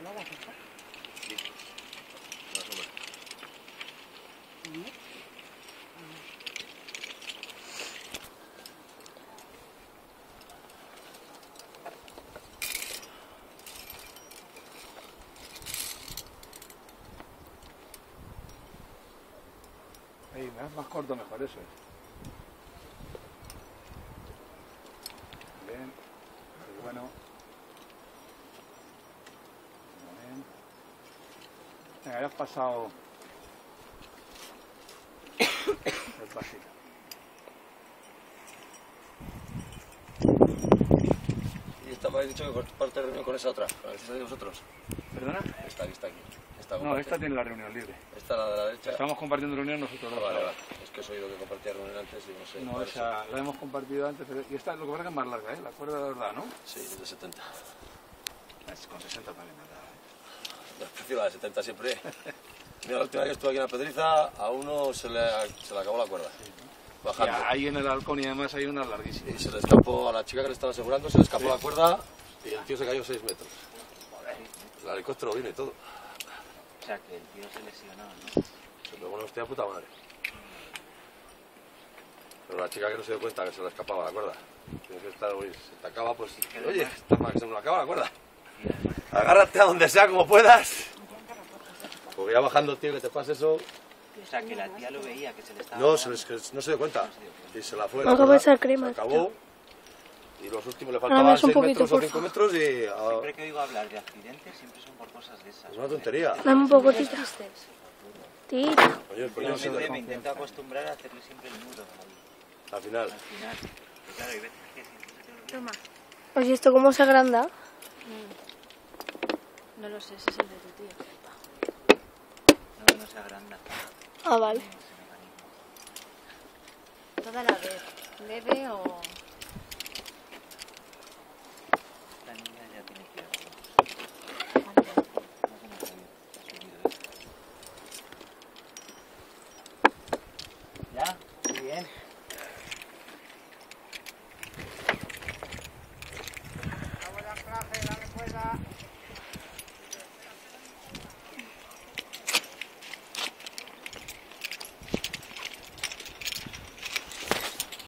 ¿No la cerca? Sí. La sombra. Ahí, más corto mejor, eso es. Bien, muy bueno. Muy bien. Venga, ya has pasado el pasito. Y esta me habéis dicho que parte de reunión con esa otra, con la que estáis vosotros. ¿Perdona? Esta aquí. No, esta tiene la reunión libre. Esta es la de la derecha. Estamos compartiendo reunión nosotros dos. Vale. Es que os he oído que compartía reunión antes y no sé. No, esa la hemos compartido antes, pero y esta lo que pasa es que es más larga, ¿eh? La cuerda de verdad, ¿no? Sí, es de 70. Es con 60 vale nada. Prefiero la de 70 siempre. Mira, la última vez que estuve aquí en la Pedriza, a uno se le acabó la cuerda. Bajando. Ya, ahí en el halcón y además hay una larguísima. Y se le escapó a la chica que le estaba asegurando, se le escapó la cuerda y el tío se cayó 6 metros. El helicóptero vino y todo. O sea, que el tío se lesionó, ¿no? Se pegó una hostia de puta madre. Pero la chica que no se dio cuenta que se le escapaba la cuerda. Tienes que estar, oye, se te acaba, pues, oye, está mal que se me acaba la cuerda. Agárrate a donde sea como puedas. Porque ya bajando, tío, que te pase eso. O sea, que la tía lo veía, que se le estaba... No, no se dio cuenta. Y se la fue. Algo cuerda, esa crema, se acabó. Y los últimos le Ahora faltaban ves un 6 poquito, metros o por 5 favor. metros y... Siempre que oigo hablar de accidentes, siempre son por cosas de esas. es una tontería. Dame un poco, tita. Tita. Oye, pues Yo no se me intento acostumbrar a hacerle siempre el nudo al final. al final. Pero claro, hay veces que siempre se te olvida. Toma. Oye, ¿esto cómo se agranda? No lo sé, ese es el de tu tío. No se agranda. Ah, vale. Toda la vez. Leve o...